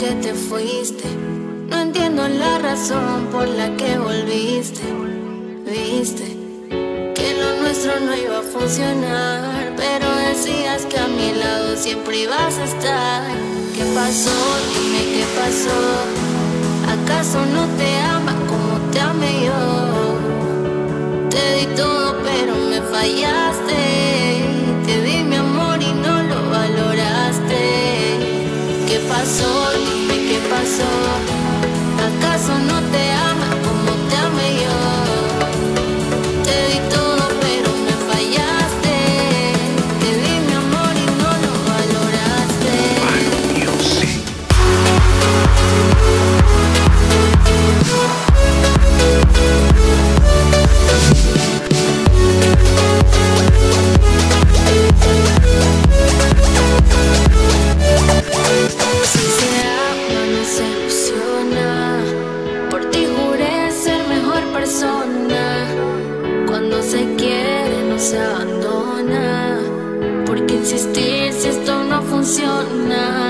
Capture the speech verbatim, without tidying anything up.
que te fuiste. No entiendo la razón por la que volviste. Viste que lo nuestro no iba a funcionar, pero decías que a mi lado siempre ibas a estar. ¿Qué pasó? Dime qué pasó. ¿Acaso no te ama como te amé yo? Te di todo pero me fallaste. Te di mi amor y no lo valoraste. ¿Qué pasó? Dime qué pasó. ¿Acaso no te ama como te amé yo? Te di todo pero me fallaste. Te di mi amor y no lo valoraste. Ay, yo sí. Si se ama no se ilusiona. Por ti juré ser mejor persona. Cuando se quiere no se abandona. ¿Por qué insistir si esto no funciona?